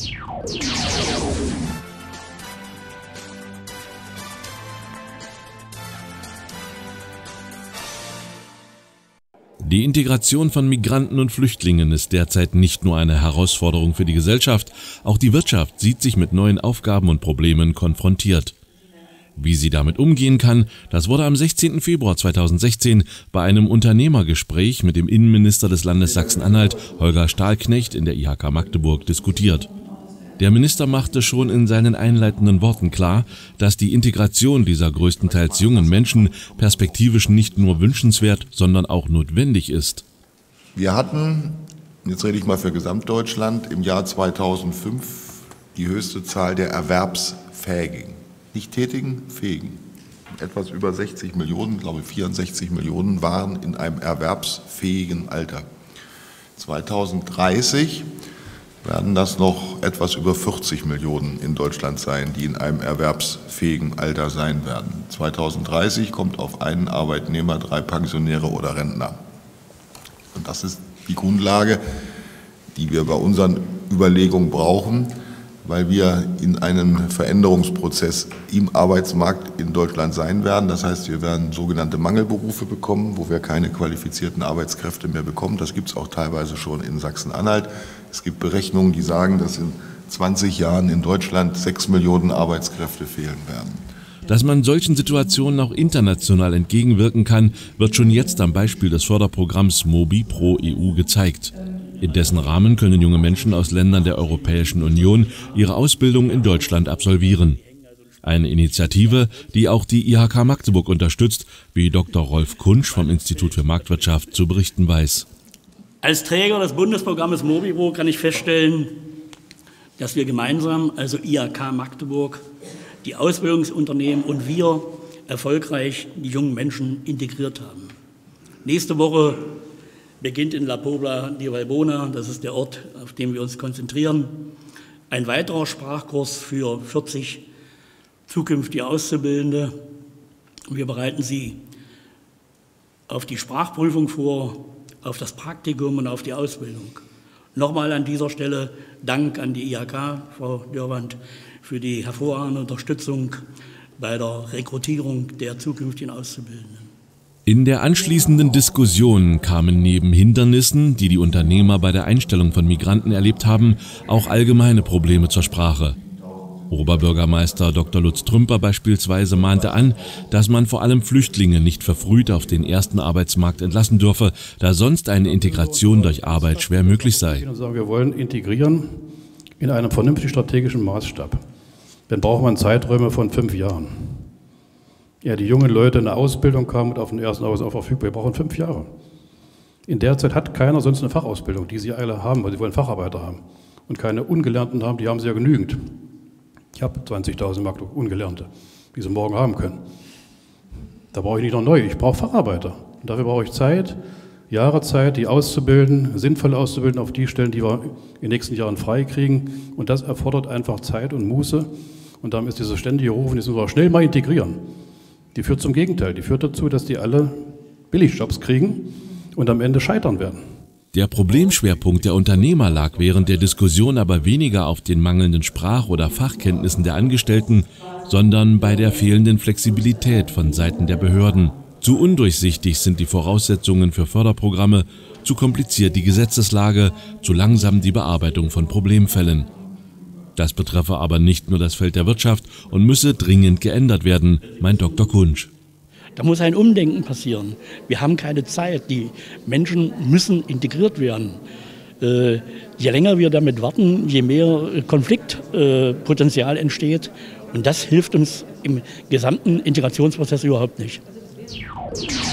Die Integration von Migranten und Flüchtlingen ist derzeit nicht nur eine Herausforderung für die Gesellschaft, auch die Wirtschaft sieht sich mit neuen Aufgaben und Problemen konfrontiert. Wie sie damit umgehen kann, das wurde am 16. Februar 2016 bei einem Unternehmergespräch mit dem Innenminister des Landes Sachsen-Anhalt, Holger Stahlknecht, in der IHK Magdeburg diskutiert. Der Minister machte schon in seinen einleitenden Worten klar, dass die Integration dieser größtenteils jungen Menschen perspektivisch nicht nur wünschenswert, sondern auch notwendig ist. Wir hatten, jetzt rede ich mal für Gesamtdeutschland, im Jahr 2005 die höchste Zahl der Erwerbsfähigen, nicht Tätigen, Fähigen. Etwas über 60 Millionen, ich glaube 64 Millionen waren in einem erwerbsfähigen Alter. 2030 werden das noch etwas über 40 Millionen in Deutschland sein, die in einem erwerbsfähigen Alter sein werden. 2030 kommt auf einen Arbeitnehmer 3 Pensionäre oder Rentner. Und das ist die Grundlage, die wir bei unseren Überlegungen brauchen, weil wir in einem Veränderungsprozess im Arbeitsmarkt in Deutschland sein werden. Das heißt, wir werden sogenannte Mangelberufe bekommen, wo wir keine qualifizierten Arbeitskräfte mehr bekommen. Das gibt es auch teilweise schon in Sachsen-Anhalt. Es gibt Berechnungen, die sagen, dass in 20 Jahren in Deutschland 6 Millionen Arbeitskräfte fehlen werden. Dass man solchen Situationen auch international entgegenwirken kann, wird schon jetzt am Beispiel des Förderprogramms MOBI Pro EU gezeigt. In dessen Rahmen können junge Menschen aus Ländern der Europäischen Union ihre Ausbildung in Deutschland absolvieren. Eine Initiative, die auch die IHK Magdeburg unterstützt, wie Dr. Rolf Kunsch vom Institut für Marktwirtschaft zu berichten weiß. Als Träger des Bundesprogrammes MOBI Pro kann ich feststellen, dass wir gemeinsam, also IHK Magdeburg, die Ausbildungsunternehmen und wir erfolgreich die jungen Menschen integriert haben. Nächste Woche beginnt in La Pobla di Valbona, das ist der Ort, auf den wir uns konzentrieren, ein weiterer Sprachkurs für 40 zukünftige Auszubildende. Wir bereiten sie auf die Sprachprüfung vor, auf das Praktikum und auf die Ausbildung. Nochmal an dieser Stelle Dank an die IHK, Frau Dürrwand, für die hervorragende Unterstützung bei der Rekrutierung der zukünftigen Auszubildenden. In der anschließenden Diskussion kamen neben Hindernissen, die die Unternehmer bei der Einstellung von Migranten erlebt haben, auch allgemeine Probleme zur Sprache. Oberbürgermeister Dr. Lutz Trümper beispielsweise mahnte an, dass man vor allem Flüchtlinge nicht verfrüht auf den ersten Arbeitsmarkt entlassen dürfe, da sonst eine Integration durch Arbeit schwer möglich sei. Wir wollen integrieren in einem vernünftig strategischen Maßstab. Dann braucht man Zeiträume von 5 Jahren. Ja, die jungen Leute in der Ausbildung kamen und auf den ersten Arbeitsmarkt verfügbar. Wir brauchen 5 Jahre. In der Zeit hat keiner sonst eine Fachausbildung, die sie alle haben, weil sie wollen Facharbeiter haben. Und keine Ungelernten haben, die haben sie ja genügend. Ich habe 20.000 Mark Ungelernte, die sie morgen haben können. Da brauche ich nicht noch neu, ich brauche Facharbeiter. Und dafür brauche ich Zeit, Jahre Zeit, die auszubilden, sinnvoll auszubilden auf die Stellen, die wir in den nächsten Jahren freikriegen. Und das erfordert einfach Zeit und Muße. Und darum ist diese ständige Rufen, jetzt müssen wir schnell mal integrieren. Die führt zum Gegenteil. Die führt dazu, dass die alle Billigjobs kriegen und am Ende scheitern werden. Der Problemschwerpunkt der Unternehmer lag während der Diskussion aber weniger auf den mangelnden Sprach- oder Fachkenntnissen der Angestellten, sondern bei der fehlenden Flexibilität von Seiten der Behörden. Zu undurchsichtig sind die Voraussetzungen für Förderprogramme, zu kompliziert die Gesetzeslage, zu langsam die Bearbeitung von Problemfällen. Das betreffe aber nicht nur das Feld der Wirtschaft und müsse dringend geändert werden, meint Dr. Kunsch. Da muss ein Umdenken passieren. Wir haben keine Zeit. Die Menschen müssen integriert werden. Je länger wir damit warten, je mehr Konfliktpotenzial entsteht. Und das hilft uns im gesamten Integrationsprozess überhaupt nicht.